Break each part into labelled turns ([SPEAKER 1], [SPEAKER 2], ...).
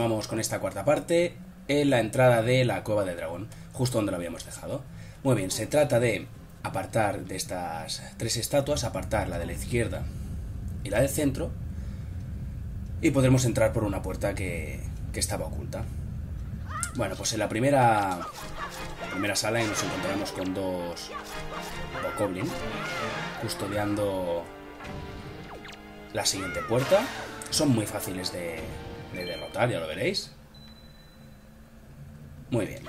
[SPEAKER 1] continuamos con esta cuarta parte en la entrada de la cueva del dragón, justo donde lo habíamos dejado. Muy bien, se trata de apartar de estas tres estatuas, apartar la de la izquierda y la del centro, y podremos entrar por una puerta que estaba oculta. Bueno, pues en la primera sala nos encontramos con dos bokoblin custodiando la siguiente puerta. Son muy fáciles de derrotar, ya lo veréis. Muy bien.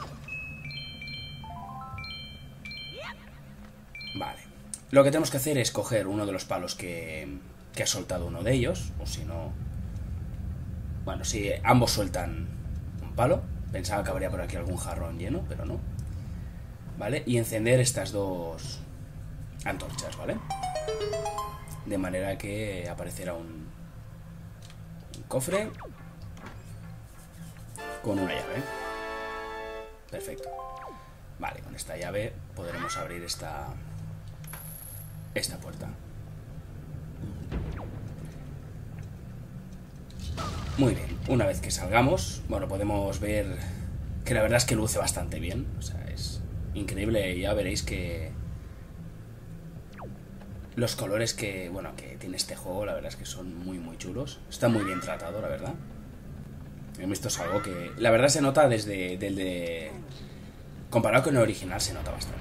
[SPEAKER 1] Vale. Lo que tenemos que hacer es coger uno de los palos que ha soltado uno de ellos, o si no... Bueno, si ambos sueltan un palo. Pensaba que habría por aquí algún jarrón lleno, pero no. ¿Vale? Y encender estas dos antorchas, ¿vale? De manera que aparecerá un cofre con una llave. Perfecto. Vale, con esta llave podremos abrir esta puerta. Muy bien, una vez que salgamos, bueno, podemos ver que la verdad es que luce bastante bien. O sea, es increíble. Ya veréis que los colores que tiene este juego, la verdad es que son muy muy chulos. Está muy bien tratado, la verdad. Esto es algo que la verdad se nota desde comparado con el original, se nota bastante.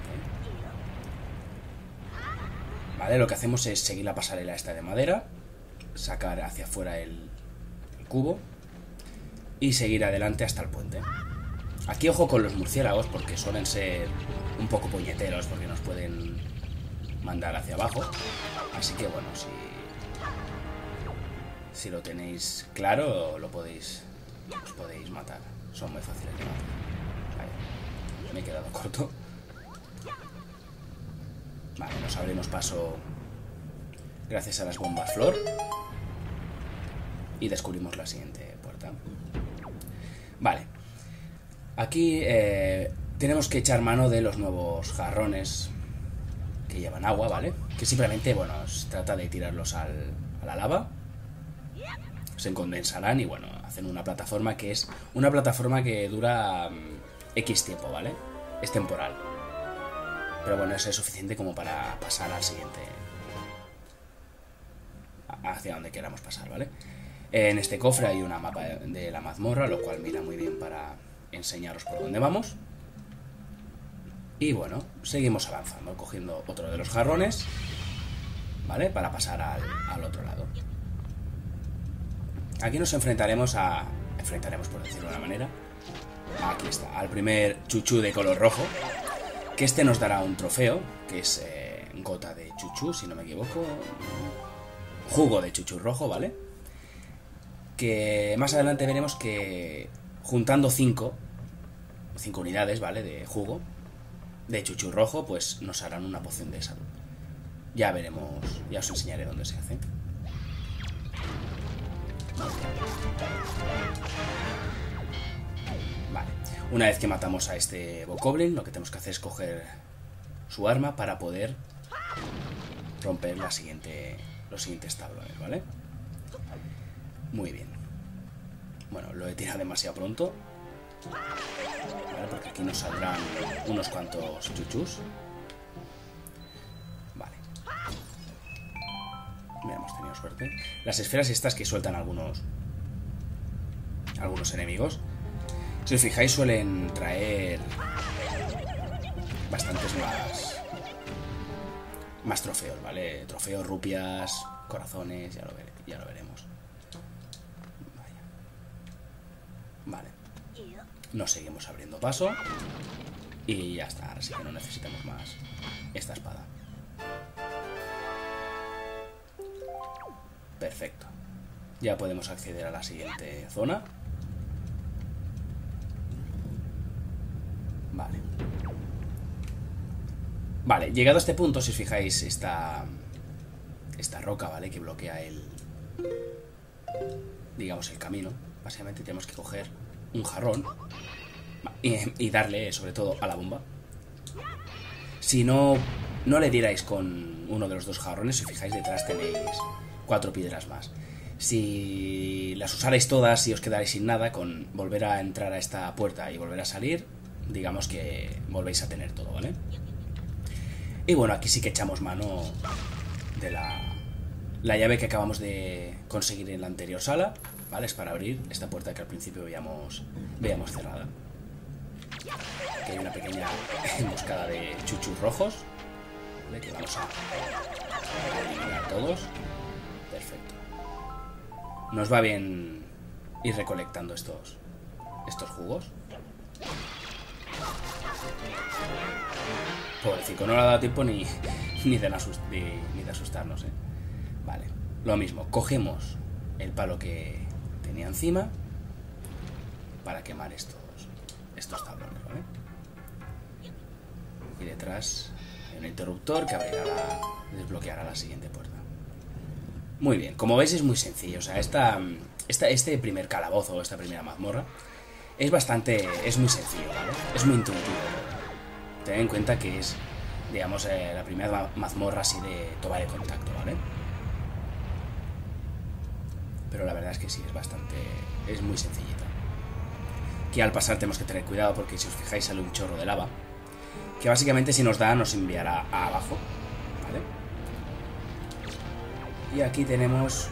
[SPEAKER 1] Vale, lo que hacemos es seguir la pasarela esta de madera, sacar hacia afuera el cubo y seguir adelante hasta el puente. Aquí ojo con los murciélagos, porque suelen ser un poco puñeteros, porque nos pueden mandar hacia abajo. Así que bueno, si lo tenéis claro, os podéis matar. Son muy fáciles de matar. Vale, me he quedado corto. Vale, nos abrimos paso gracias a las bombas flor y descubrimos la siguiente puerta. Vale, aquí tenemos que echar mano de los nuevos jarrones que llevan agua, ¿vale? Que simplemente, bueno, se trata de tirarlos a la lava, se condensarán y, bueno, hacen una plataforma que es una plataforma que dura X tiempo, ¿vale? Es temporal. Pero bueno, eso es suficiente como para pasar al siguiente, hacia donde queramos pasar, ¿vale? En este cofre hay una mapa de la mazmorra, lo cual mira muy bien para enseñaros por dónde vamos. Y bueno, seguimos avanzando, cogiendo otro de los jarrones, ¿vale? Para pasar al otro lado. Aquí nos enfrentaremos por decirlo de una manera, aquí está, al primer chuchú de color rojo, que este nos dará un trofeo, que es gota de chuchú, si no me equivoco, jugo de chuchú rojo, ¿vale? Que más adelante veremos que juntando 5 unidades, ¿vale? De jugo de chuchú rojo, pues nos harán una poción de salud. Ya veremos, ya os enseñaré dónde se hace. Vale, una vez que matamos a este bokoblin, lo que tenemos que hacer es coger su arma para poder romper los siguientes tablones, ¿vale? Muy bien. Bueno, lo he tirado demasiado pronto, ¿vale? Porque aquí nos saldrán unos cuantos chuchus. Vale. Mira, hemos tenido suerte. Las esferas estas que sueltan algunos enemigos, si os fijáis, suelen traer bastantes más trofeos, ¿vale? Trofeos, rupias, corazones, ya lo veremos. Vale. Nos seguimos abriendo paso y ya está, así que no necesitamos más esta espada. Perfecto. Ya podemos acceder a la siguiente zona. Vale. Vale, llegado a este punto, si os fijáis, esta roca, ¿vale? Que bloquea digamos, el camino. Básicamente tenemos que coger un jarrón y darle, sobre todo, a la bomba. Si no le dierais con uno de los dos jarrones, si os fijáis, detrás tenéis 4 piedras más. Si las usarais todas y os quedaréis sin nada, con volver a entrar a esta puerta y volver a salir, digamos que volvéis a tener todo, ¿vale? Y bueno, aquí sí que echamos mano de la llave que acabamos de conseguir en la anterior sala, ¿vale? Es para abrir esta puerta que al principio veíamos cerrada. Aquí hay una pequeña emboscada de chuchus rojos, ¿vale? Que vamos a eliminar todos. Perfecto. Nos va bien ir recolectando estos jugos. Pobrecito, no le ha dado tiempo ni de asustarnos, ¿eh? Vale, lo mismo, cogemos el palo que tenía encima para quemar estos tablones, ¿vale? Y detrás hay un interruptor que desbloqueará la siguiente puerta. Muy bien, como veis es muy sencillo, o sea, este primer calabozo, esta primera mazmorra, es muy sencillo, ¿vale? Es muy intuitivo. Ten en cuenta que es, digamos, la primera mazmorra así de toma de contacto, ¿vale? Pero la verdad es que sí, es muy sencillita. Aquí al pasar tenemos que tener cuidado porque si os fijáis sale un chorro de lava, que básicamente si nos da nos enviará a abajo, ¿vale? Y aquí tenemos...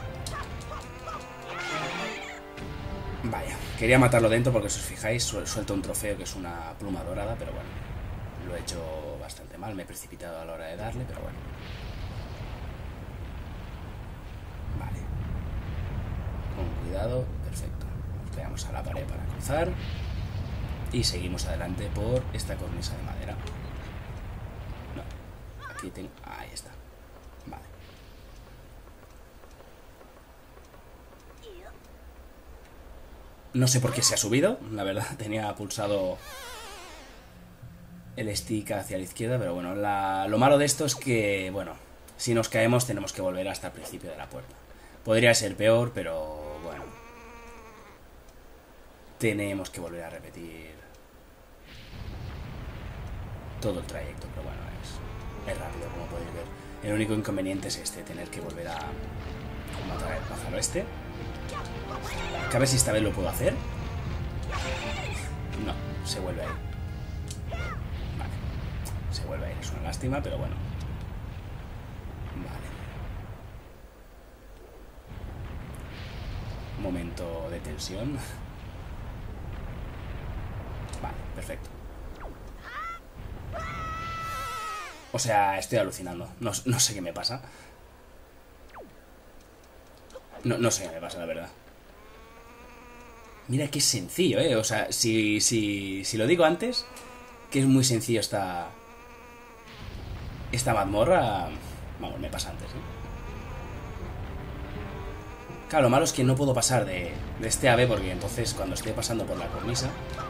[SPEAKER 1] Vaya, quería matarlo dentro porque si os fijáis suelta un trofeo que es una pluma dorada, pero bueno, lo he hecho bastante mal, me he precipitado a la hora de darle, pero bueno. Vale. Con cuidado, perfecto. Nos pegamos a la pared para cruzar y seguimos adelante por esta cornisa de madera. No, aquí tengo... Ahí está. Vale. No sé por qué se ha subido, la verdad, tenía pulsado el stick hacia la izquierda, pero bueno, lo malo de esto es que, bueno, si nos caemos tenemos que volver hasta el principio de la puerta. Podría ser peor, pero bueno, tenemos que volver a repetir todo el trayecto, pero bueno, es rápido, como podéis ver. El único inconveniente es tener que volver a matar al pájaro este. A ver si esta vez lo puedo hacer. No, se vuelve a ir. Vale, se vuelve a ir, es una lástima, pero bueno. Vale. Momento de tensión. Vale, perfecto. O sea, estoy alucinando. No sé qué me pasa. No sé qué me pasa, la verdad. Mira qué sencillo, ¿eh? O sea, si lo digo antes, que es muy sencillo esta mazmorra, vamos, me pasa antes, ¿eh? Claro, lo malo es que no puedo pasar de este ave porque entonces cuando esté pasando por la cornisa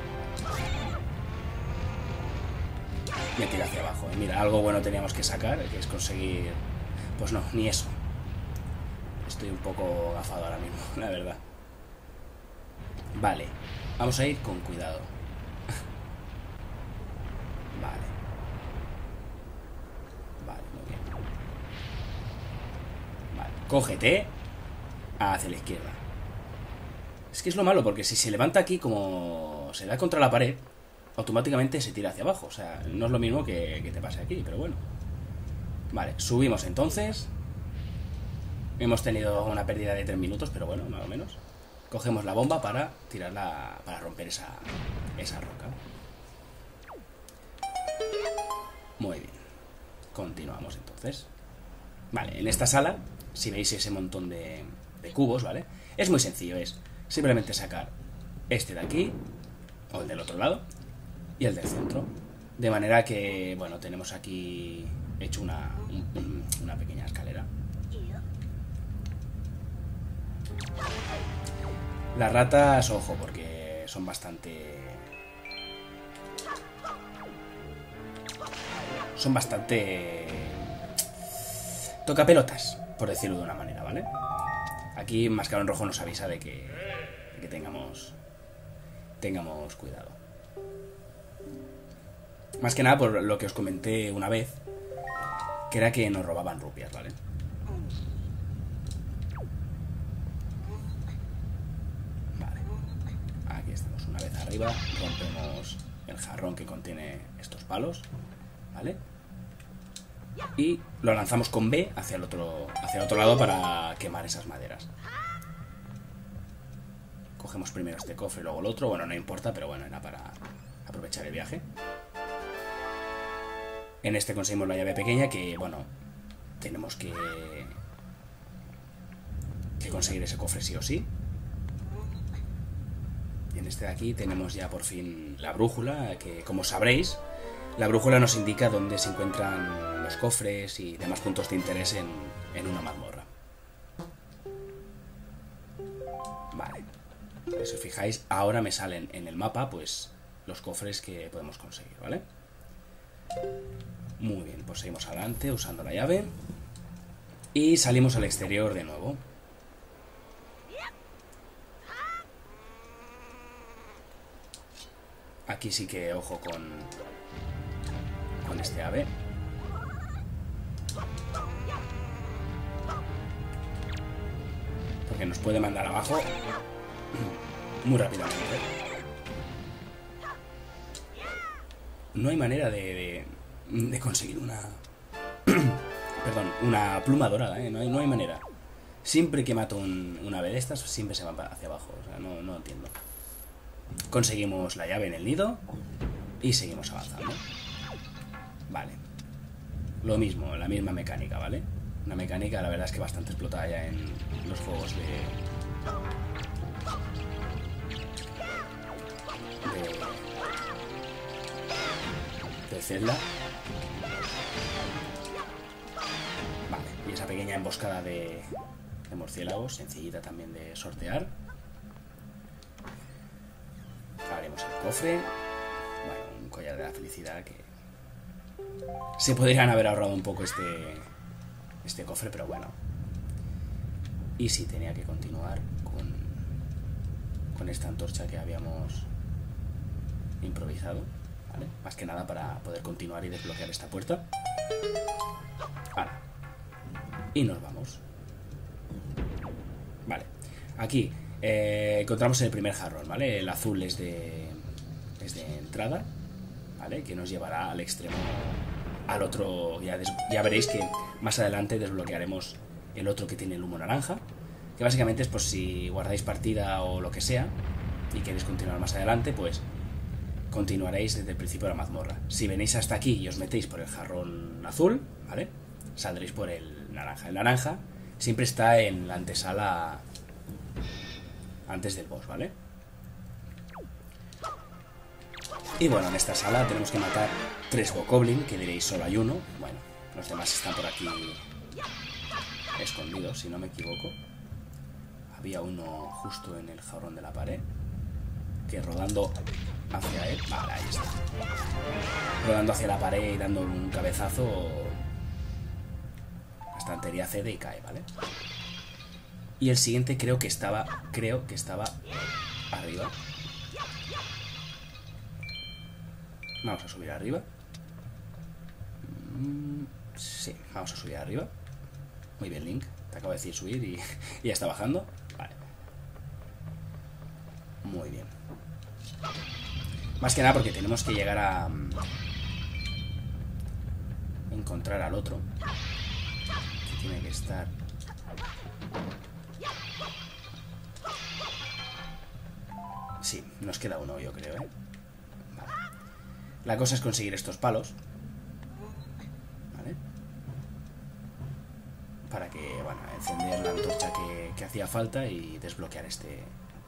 [SPEAKER 1] me tira hacia abajo. Y mira, algo bueno teníamos que sacar, que es conseguir... Pues no, ni eso. Estoy un poco gafado ahora mismo, la verdad. Vale, vamos a ir con cuidado. Vale. Vale, muy bien. Vale, cógete hacia la izquierda. Es que es lo malo, porque si se levanta aquí, como se da contra la pared, automáticamente se tira hacia abajo. O sea, no es lo mismo que te pase aquí, pero bueno. Vale, subimos entonces. Hemos tenido una pérdida de 3 minutos, pero bueno, más o menos. Cogemos la bomba para tirarla, para romper esa roca. Muy bien. Continuamos entonces. Vale, en esta sala, si veis ese montón de cubos, ¿vale? Es muy sencillo, es simplemente sacar este de aquí, o el del otro lado, y el del centro. De manera que, bueno, tenemos aquí hecho una pequeña escalera. Las ratas, ojo, porque son bastante tocapelotas, por decirlo de una manera, ¿vale? Aquí Mascarón Rojo nos avisa de que tengamos cuidado. Más que nada por lo que os comenté una vez, que era que nos robaban rupias, ¿vale? Aquí estamos, una vez arriba, rompemos el jarrón que contiene estos palos, ¿vale? Y lo lanzamos con B hacia el otro lado para quemar esas maderas. Cogemos primero este cofre y luego el otro. Bueno, no importa, pero bueno, era para aprovechar el viaje. En este conseguimos la llave pequeña que, bueno, tenemos que conseguir ese cofre sí o sí. Y en este de aquí tenemos ya por fin la brújula, que como sabréis, la brújula nos indica dónde se encuentran los cofres y demás puntos de interés en una mazmorra. Vale. Si os fijáis, ahora me salen en el mapa pues los cofres que podemos conseguir, ¿vale? Muy bien, pues seguimos adelante usando la llave. Y salimos al exterior de nuevo. Aquí sí que ojo con este ave. Porque nos puede mandar abajo muy rápidamente. No hay manera de conseguir una... Perdón, una pluma dorada, ¿eh? No hay manera. Siempre que mato una ave de estas, siempre se va hacia abajo. O sea, no entiendo. Conseguimos la llave en el nido y seguimos avanzando. Vale. Lo mismo, la misma mecánica, ¿vale? Una mecánica, la verdad es que bastante explotada ya en los juegos de Zelda. Vale, y esa pequeña emboscada de murciélagos, sencillita también de sortear. Abrimos el cofre. Bueno, un collar de la felicidad que... Se podrían haber ahorrado un poco este cofre, pero bueno. Y sí, tenía que continuar con esta antorcha que habíamos improvisado, ¿vale? Más que nada para poder continuar y desbloquear esta puerta. Ahora. Y nos vamos. Vale. Aquí encontramos el primer jarrón, ¿vale? El azul es de entrada, ¿vale? Que nos llevará al extremo, al otro. Ya veréis que más adelante desbloquearemos el otro que tiene el humo naranja, que básicamente es por si guardáis partida o lo que sea y queréis continuar más adelante, pues continuaréis desde el principio de la mazmorra. Si venís hasta aquí y os metéis por el jarrón azul, ¿vale? Saldréis por el naranja. El naranja siempre está en la antesala antes del boss, ¿vale? Y bueno, en esta sala tenemos que matar 3 bokoblin, que diréis solo hay uno. Bueno, los demás están por aquí escondidos, si no me equivoco. Había uno justo en el jarrón de la pared, que rodando hacia él... Vale, ahí está. Rodando hacia la pared y dando un cabezazo, la estantería cede y cae, ¿vale? Y el siguiente creo que estaba arriba. Vamos a subir arriba. Sí, vamos a subir arriba. Muy bien, Link. Te acabo de decir subir y ya está bajando. Vale. Muy bien. Más que nada porque tenemos que llegar a encontrar al otro, que tiene que estar... Sí, nos queda uno, yo creo, ¿eh? Vale. La cosa es conseguir estos palos, ¿vale? Para que, bueno, encender la antorcha que hacía falta y desbloquear este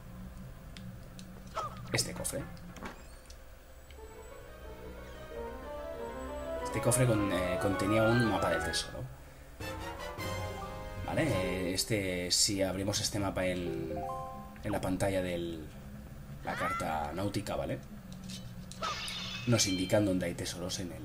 [SPEAKER 1] cofre. Este cofre contenía un mapa del tesoro, ¿vale? Si abrimos este mapa en la pantalla de la carta náutica, ¿vale? Nos indican dónde hay tesoros en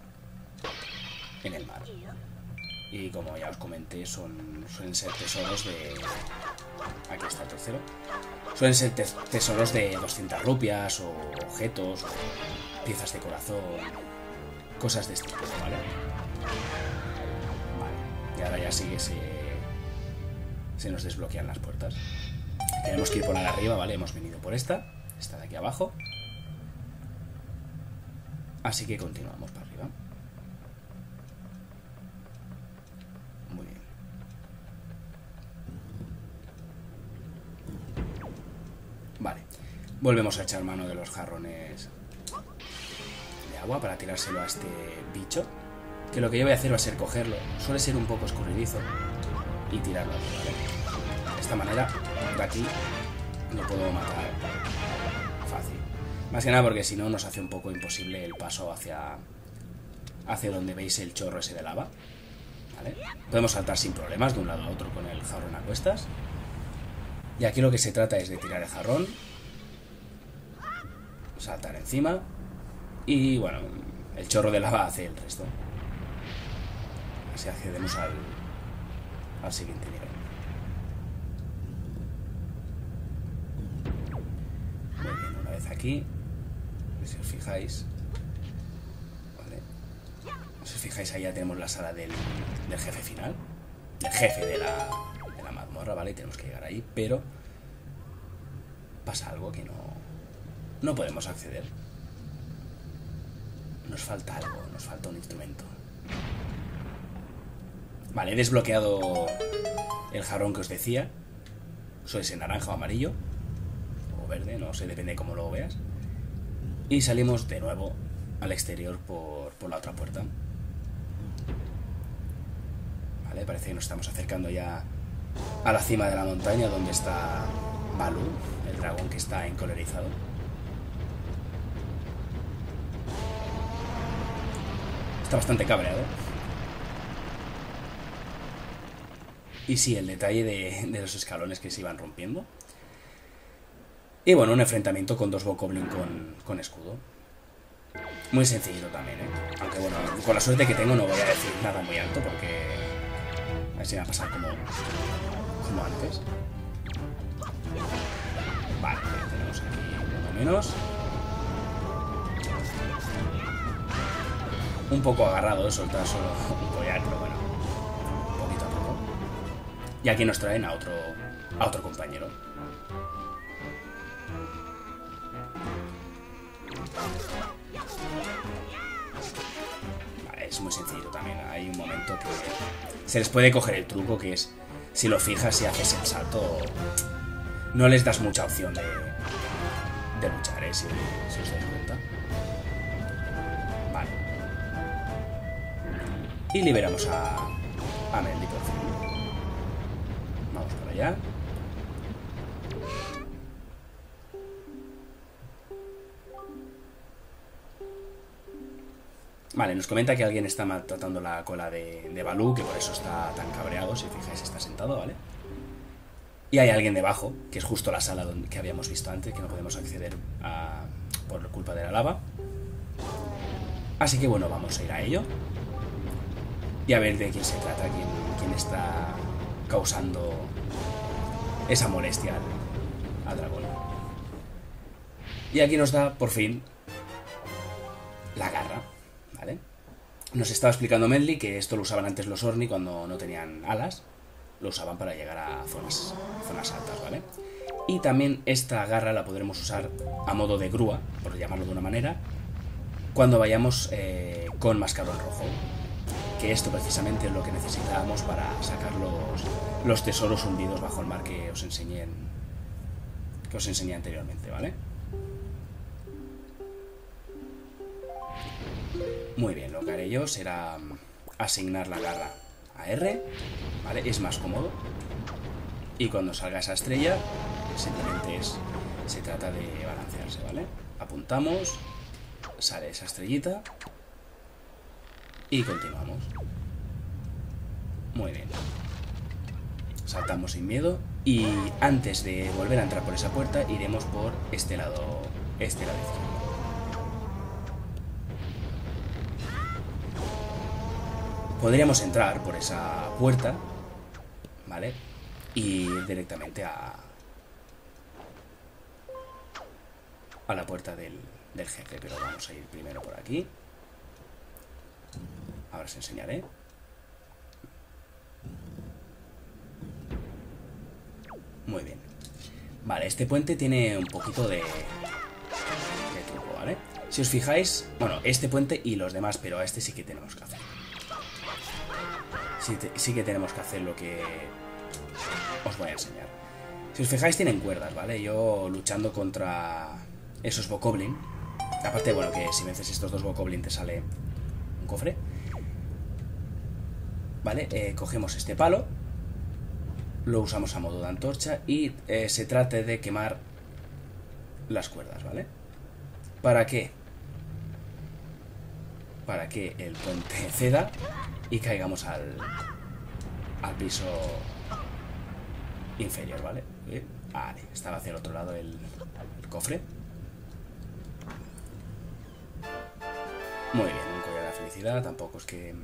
[SPEAKER 1] el mar. Y como ya os comenté, suelen ser tesoros de... Aquí está el tercero. Suelen ser tesoros de 200 rupias o objetos, o piezas de corazón, cosas de este tipo, ¿vale? Vale. Y ahora ya sí que se nos desbloquean las puertas. Tenemos que ir por la de arriba, ¿vale? Hemos venido por esta. esta de aquí abajo. Así que continuamos para arriba. Muy bien. Vale. Volvemos a echar mano de los jarrones de agua para tirárselo a este bicho. Que lo que yo voy a hacer va a ser cogerlo. Suele ser un poco escurridizo. Y tirarlo aquí, ¿vale? De esta manera, de aquí, lo puedo matar fácil. Más que nada porque si no nos hace un poco imposible el paso hacia donde veis el chorro ese de lava. ¿Vale? Podemos saltar sin problemas de un lado a otro con el jarrón a cuestas. Y aquí lo que se trata es de tirar el jarrón, saltar encima y bueno, el chorro de lava hace el resto. Así accedemos al siguiente nivel. Muy bien, una vez aquí, si os fijáis, ¿vale? Si os fijáis, ahí ya tenemos la sala del jefe final, del jefe de la mazmorra, ¿vale? Y tenemos que llegar ahí, pero pasa algo que no podemos acceder. Nos falta algo, nos falta un instrumento. Vale, he desbloqueado el jarrón que os decía. Suele ser naranja o amarillo, o verde, no sé, depende de cómo lo veas. Y salimos de nuevo al exterior por la otra puerta. Vale, parece que nos estamos acercando ya a la cima de la montaña donde está Baloo, el dragón que está encolerizado. Está bastante cabreado. Y sí, el detalle de los escalones que se iban rompiendo. Y bueno, un enfrentamiento con dos Bokoblin con escudo. Muy sencillito también, ¿eh? Aunque bueno, con la suerte que tengo no voy a decir nada muy alto porque a ver si me va a pasar como antes. Vale, ya tenemos aquí uno menos. Un poco agarrado, soltar solo un collar, pero bueno, poquito a poco. Y aquí nos traen a otro compañero. Vale, es muy sencillo también. Hay un momento que se les puede coger el truco, que es, si lo fijas y haces el salto, no les das mucha opción de luchar, si os dais cuenta. Vale. Y liberamos a Meldy por fin. Vamos para allá. Vale, nos comenta que alguien está maltratando la cola de Baloo, que por eso está tan cabreado. Si fijáis, está sentado, ¿vale? Y hay alguien debajo, que es justo la sala que habíamos visto antes, que no podemos acceder por culpa de la lava. Así que bueno, vamos a ir a ello. Y a ver de quién se trata, quién está causando esa molestia al dragón. Y aquí nos da, por fin, la garra, ¿vale? Nos estaba explicando Meldy que esto lo usaban antes los Orni cuando no tenían alas. Lo usaban para llegar a zonas altas, ¿vale? Y también esta garra la podremos usar a modo de grúa, por llamarlo de una manera, cuando vayamos con Mascarón Rojo. Que esto precisamente es lo que necesitábamos para sacar los tesoros hundidos bajo el mar que os enseñé anteriormente, ¿vale? Muy bien, lo que haré yo será asignar la garra a R, ¿vale? Es más cómodo. Y cuando salga esa estrella, simplemente se trata de balancearse, ¿vale? Apuntamos, sale esa estrellita y continuamos. Muy bien. Saltamos sin miedo y antes de volver a entrar por esa puerta iremos por este lado izquierdo. Podríamos entrar por esa puerta, ¿vale? Y ir directamente a la puerta del jefe, pero vamos a ir primero por aquí. Ahora os enseñaré. Muy bien. Vale, este puente tiene un poquito de Si os fijáis, bueno, este puente y los demás, pero a este sí que tenemos que hacer. Sí que tenemos que hacer lo que os voy a enseñar. Si os fijáis, tienen cuerdas, ¿vale? Yo luchando contra esos bokoblin. Aparte, bueno, que si vences estos dos bokoblin te sale un cofre. Vale, cogemos este palo, lo usamos a modo de antorcha y se trata de quemar las cuerdas, ¿vale? ¿Para qué? Para que el puente ceda y caigamos al piso inferior, ¿vale? Vale, estaba hacia el otro lado el cofre. Muy bien, un collar de la felicidad. Tampoco es que,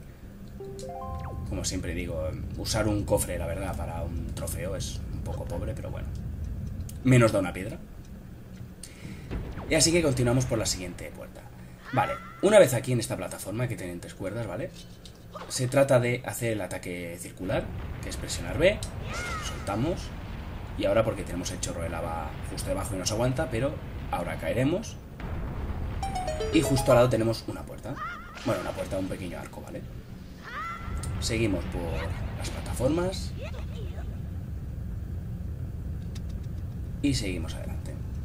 [SPEAKER 1] como siempre digo, usar un cofre, la verdad, para un trofeo es un poco pobre, pero bueno. Menos da una piedra. Y así que continuamos por la siguiente puerta. Vale, una vez aquí en esta plataforma, que tienen 3 cuerdas, ¿vale? Se trata de hacer el ataque circular, que es presionar B, soltamos, y ahora porque tenemos el chorro de lava justo debajo y nos aguanta, pero ahora caeremos, y justo al lado tenemos una puerta. Bueno, una puerta, un pequeño arco, ¿vale? Seguimos por las plataformas y seguimos adelante.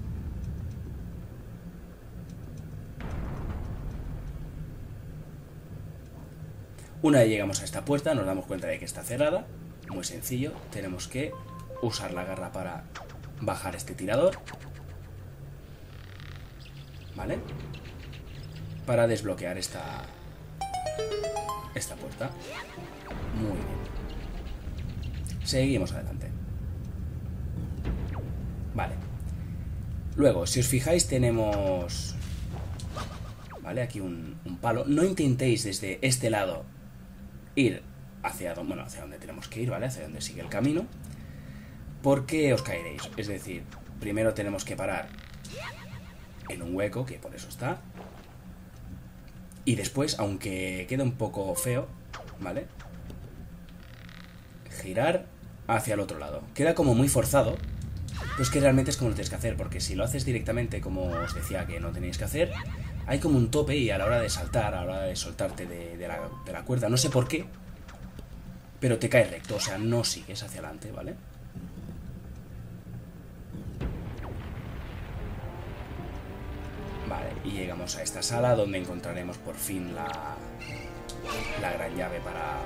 [SPEAKER 1] Una vez llegamos a esta puerta nos damos cuenta de que está cerrada. Muy sencillo, tenemos que usar la garra para bajar este tirador, ¿vale? Para desbloquear esta puerta. Muy bien. Seguimos adelante. Vale. Luego, si os fijáis, tenemos... Vale, aquí un palo. No intentéis desde este lado ir hacia donde tenemos que ir, ¿vale? Hacia donde sigue el camino, porque os caeréis. Es decir, primero tenemos que parar en un hueco, que por eso está, y después, aunque quede un poco feo, ¿vale? Girar hacia el otro lado. Queda como muy forzado, pero es que realmente es como lo tienes que hacer, porque si lo haces directamente, como os decía que no tenéis que hacer, hay como un tope y a la hora de saltar, a la hora de soltarte de la cuerda, no sé por qué, pero te caes recto, o sea, no sigues hacia adelante, ¿vale? Vale, y llegamos a esta sala donde encontraremos por fin la gran llave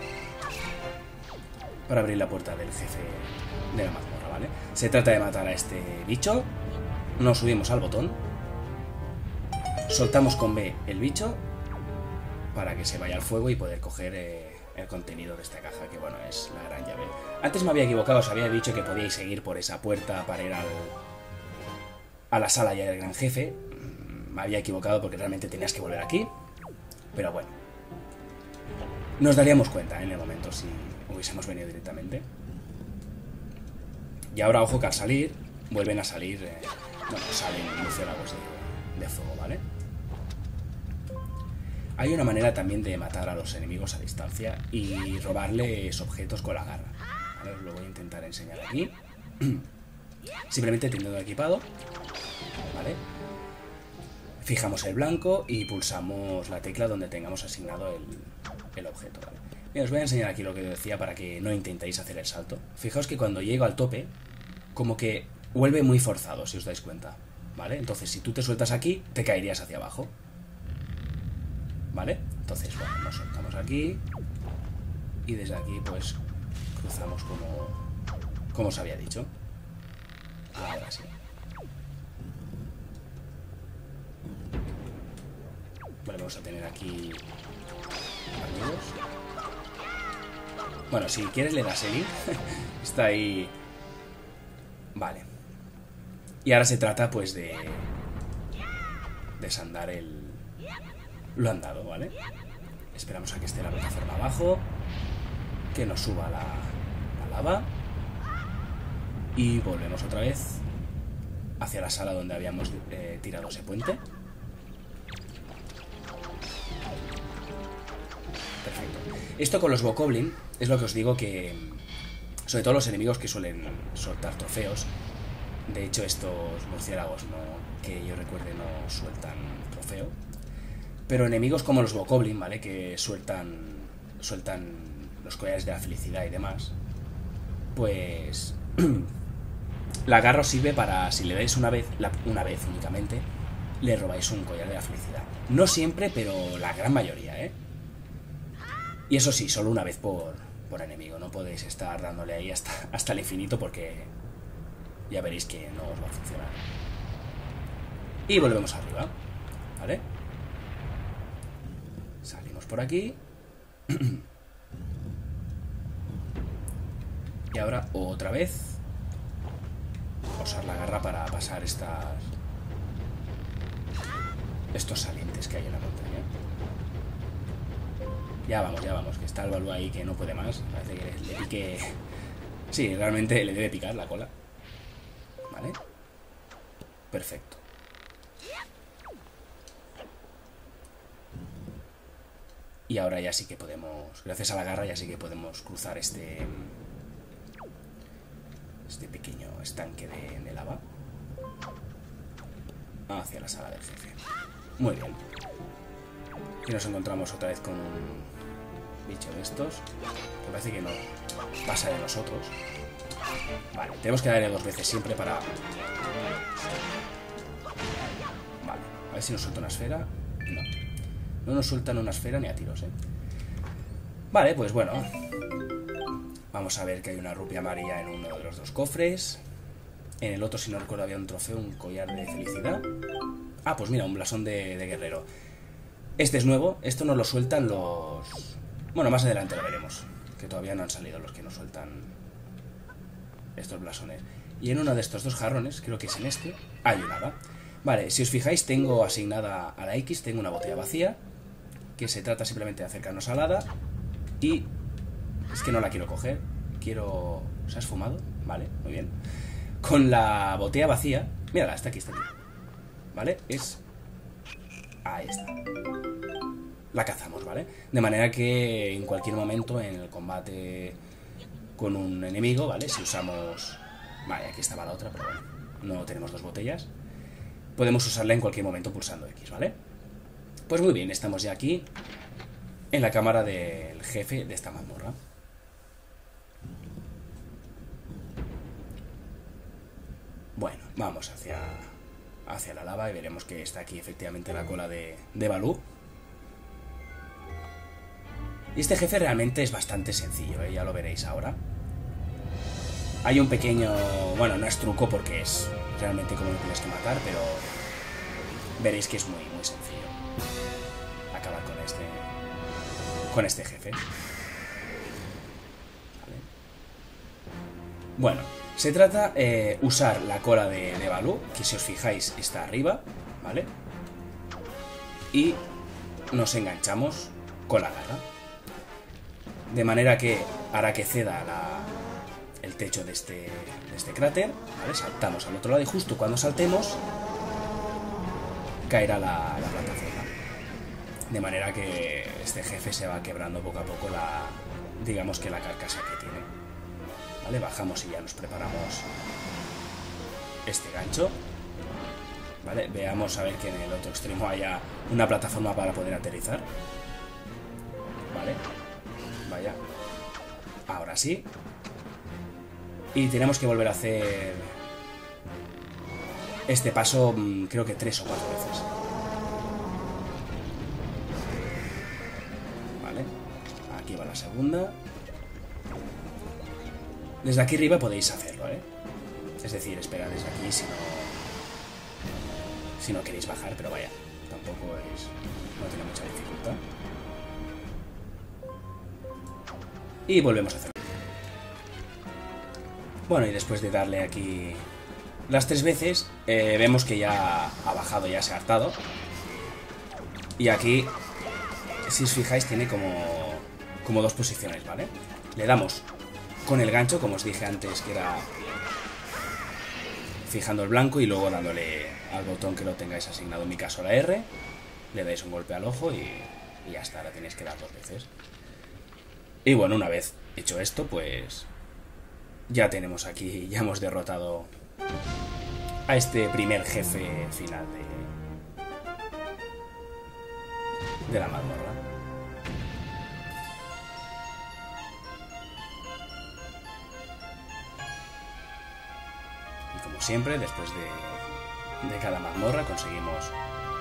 [SPEAKER 1] para abrir la puerta del jefe de la mazmorra, ¿vale? Se trata de matar a este bicho, nos subimos al botón, soltamos con B el bicho para que se vaya al fuego y poder coger el contenido de esta caja, que bueno, es la gran llave. Antes me había equivocado, os había dicho que podíais seguir por esa puerta para ir a la sala ya del gran jefe. Me había equivocado porque realmente tenías que volver aquí, pero bueno, nos daríamos cuenta en el momento si hubiésemos venido directamente. Y ahora, ojo, que al salir vuelven a salir, salen murciélagos de fuego, ¿vale? Hay una manera también de matar a los enemigos a distancia y robarles objetos con la garra. ¿Vale? Os lo voy a intentar enseñar aquí. Simplemente teniendo equipado, ¿vale? Fijamos el blanco y pulsamos la tecla donde tengamos asignado el objeto, ¿vale? Bien, os voy a enseñar aquí lo que decía para que no intentéis hacer el salto. Fijaos que cuando llego al tope, como que vuelve muy forzado, si os dais cuenta, ¿vale? Entonces, si tú te sueltas aquí, te caerías hacia abajo, ¿vale? Entonces, bueno, nos soltamos aquí y desde aquí, pues, cruzamos como os había dicho. Ahora sí. Volvemos a tener aquí amigos. Bueno, si quieres le das el link. Está ahí. Vale. Y ahora se trata, pues, de desandar lo andado, ¿vale? Esperamos a que esté la plataforma abajo, que nos suba la lava y volvemos otra vez hacia la sala donde habíamos tirado ese puente. Perfecto. Esto con los bokoblin es lo que os digo, que sobre todo los enemigos que suelen soltar trofeos, De hecho, estos murciélagos, no, que yo recuerde, no sueltan trofeo. Pero enemigos como los Bokoblin, ¿vale? Que sueltan los collares de la felicidad y demás. Pues la garra os sirve para, si le dais una vez únicamente, le robáis un collar de la felicidad. No siempre, pero la gran mayoría, ¿eh? Y eso sí, solo una vez por enemigo. No podéis estar dándole ahí hasta el infinito porque ya veréis que no os va a funcionar. Y volvemos arriba, ¿vale? Salimos por aquí. Y ahora otra vez usar la garra para pasar estos salientes que hay en la montaña. Ya vamos, que está el Balú ahí que no puede más. Parece que le pique. Sí, realmente le debe picar la cola. Vale. Perfecto. Y ahora ya sí que podemos, gracias a la garra, ya sí que podemos cruzar este pequeño estanque de lava hacia la sala del jefe. Muy bien. Y nos encontramos otra vez con un bicho de estos que parece que no pasa de nosotros. Vale, tenemos que darle 2 veces siempre para... Vale, a ver si nos suelta una esfera. No, no nos sueltan una esfera ni a tiros, ¿eh? Vale, pues bueno, vamos a ver que hay una rupia amarilla en uno de los 2 cofres. En el otro, si no recuerdo, había un trofeo, un collar de felicidad. Ah, pues mira, un blasón de guerrero. Este es nuevo, esto no lo sueltan los... Bueno, más adelante lo veremos, que todavía no han salido los que nos sueltan estos blasones. Y en uno de estos 2 jarrones, creo que es en este, hay un hada. Vale, si os fijáis, tengo asignada a la X, tengo una botella vacía, que se trata simplemente de acercarnos al hada. Y es que no la quiero coger, quiero... ¿Se ha esfumado? Vale, muy bien. Con la botella vacía, mírala, está aquí. ¿Vale? Es... Ahí está. La cazamos, ¿vale? De manera que en cualquier momento en el combate con un enemigo, ¿vale? Si usamos... Vale, aquí estaba la otra, pero bueno, no tenemos 2 botellas. Podemos usarla en cualquier momento pulsando X, ¿vale? Pues muy bien, estamos ya aquí en la cámara del jefe de esta mazmorra. Bueno, vamos hacia la lava y veremos que está aquí efectivamente la cola de Balú. Y este jefe realmente es bastante sencillo, ¿eh? Ya lo veréis ahora. Hay un pequeño... Bueno, no es truco porque es realmente como lo tienes que matar, pero veréis que es muy, muy sencillo acabar con este jefe. ¿Vale? Bueno, se trata usar la cola de Balú, que si os fijáis está arriba, ¿vale? Y nos enganchamos con la garra. De manera que hará que ceda el techo de este cráter, ¿vale? Saltamos al otro lado y justo cuando saltemos caerá la plataforma. De manera que este jefe se va quebrando poco a poco digamos que la carcasa que tiene. ¿Vale? Bajamos y ya nos preparamos este gancho. ¿Vale? Veamos a ver que en el otro extremo haya una plataforma para poder aterrizar. ¿Vale? Vaya. Ahora sí. Y tenemos que volver a hacer este paso, creo que 3 o 4 veces. Vale. Aquí va la segunda. Desde aquí arriba podéis hacerlo, ¿eh? Es decir, esperad desde aquí si no queréis bajar, pero vaya, tampoco no tiene mucha dificultad. Y volvemos a hacerlo. Bueno, y después de darle aquí las 3 veces, vemos que ya ha bajado, ya se ha hartado. Y aquí, si os fijáis, tiene como 2 posiciones, ¿vale? Le damos con el gancho, como os dije antes, que era fijando el blanco y luego dándole al botón que lo tengáis asignado, en mi caso la R. Le dais un golpe al ojo y ya está, la tenéis que dar 2 veces. Y bueno, una vez hecho esto, pues ya tenemos aquí, ya hemos derrotado a este primer jefe final de la mazmorra. Y como siempre, después de cada mazmorra conseguimos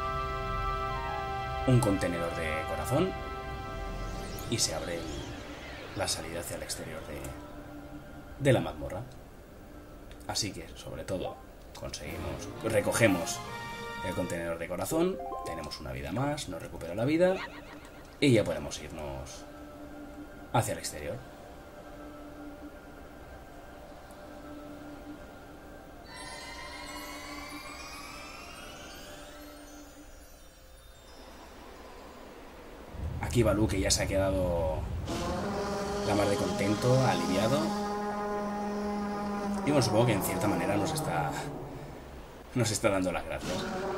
[SPEAKER 1] un contenedor de corazón y se abre la salida hacia el exterior de la mazmorra. Así que, sobre todo, recogemos el contenedor de corazón, tenemos una vida más, nos recupera la vida y ya podemos irnos hacia el exterior. Aquí Baloo, que ya se ha quedado la mar de contento, aliviado. Y bueno, supongo que en cierta manera nos está dando las gracias.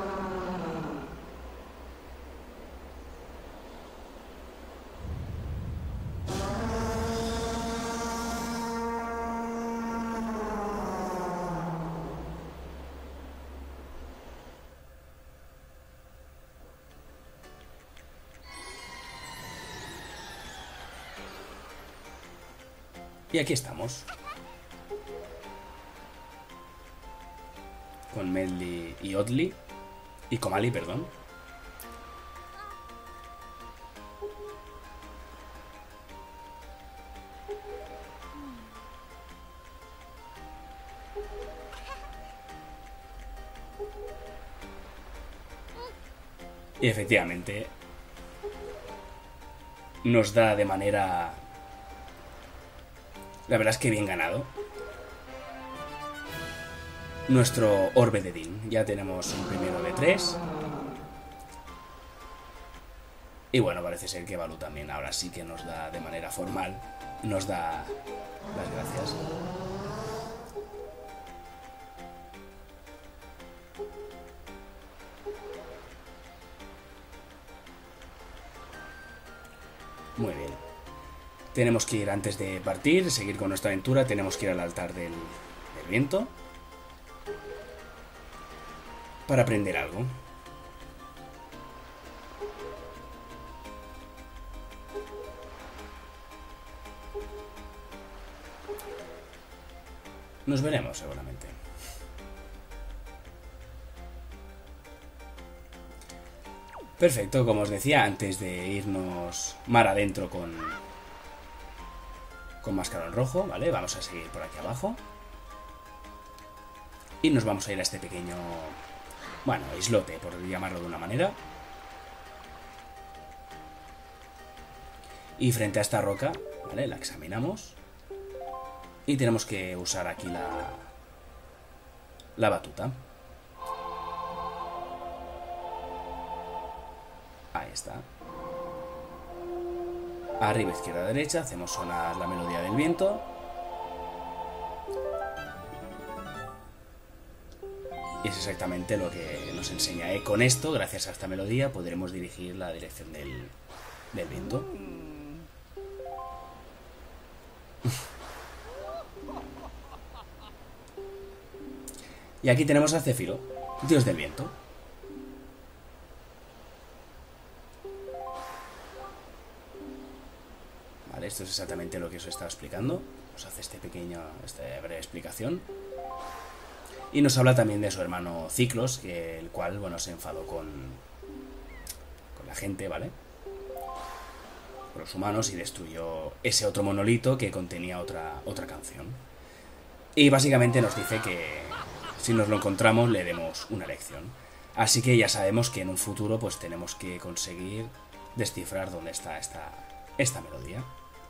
[SPEAKER 1] Y aquí estamos. Con Medli y Odli. Y Komali, perdón. Y efectivamente nos da de manera... La verdad es que bien ganado nuestro orbe de Din. Ya tenemos un primero de 3. Y bueno, parece ser que Baloo también ahora sí que nos da de manera formal, nos da las gracias. Muy bien. Tenemos que ir, antes de partir, seguir con nuestra aventura, tenemos que ir al altar del viento para aprender algo. Nos veremos seguramente. Perfecto, como os decía, antes de irnos mar adentro con Mascarón Rojo, ¿vale? Vamos a seguir por aquí abajo. Y nos vamos a ir a este pequeño, bueno, islote, por llamarlo de una manera. Y frente a esta roca, ¿vale? La examinamos. Y tenemos que usar aquí la batuta. Ahí está. Arriba, izquierda, derecha. Hacemos sonar la melodía del viento. Y es exactamente lo que nos enseña. Con esto, gracias a esta melodía, podremos dirigir la dirección del viento. Y aquí tenemos a Céfiro, dios del viento. Vale, esto es exactamente lo que os he estado explicando. Os hace esta breve explicación. Y nos habla también de su hermano Ciclos, el cual, bueno, se enfadó con la gente, ¿vale? Con los humanos, y destruyó ese otro monolito que contenía otra canción. Y básicamente nos dice que si nos lo encontramos le demos una lección. Así que ya sabemos que en un futuro pues tenemos que conseguir descifrar dónde está esta melodía.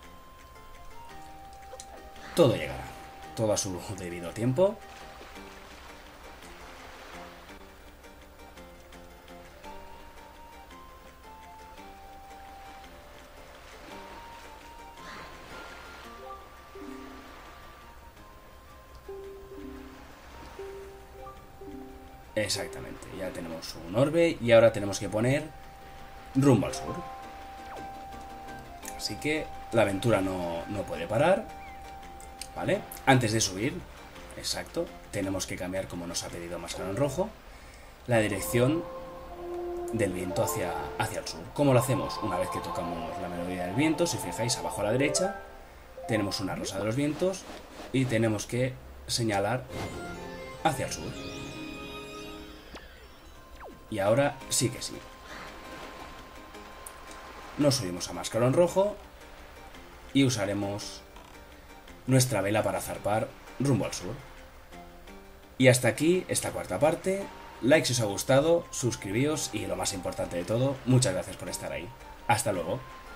[SPEAKER 1] Todo llegará, todo a su debido tiempo. Exactamente, ya tenemos un orbe y ahora tenemos que poner rumbo al sur. Así que la aventura no puede parar, ¿vale? Antes de subir, exacto. Tenemos que cambiar, como nos ha pedido Mascarón Rojo, la dirección del viento hacia el sur. ¿Cómo lo hacemos? Una vez que tocamos la melodía del viento, si fijáis abajo a la derecha, tenemos una rosa de los vientos y tenemos que señalar hacia el sur. Y ahora sí que sí. Nos subimos a Mascarón Rojo y usaremos nuestra vela para zarpar rumbo al sur. Y hasta aquí esta cuarta parte. Like si os ha gustado, suscribíos y lo más importante de todo, muchas gracias por estar ahí. Hasta luego.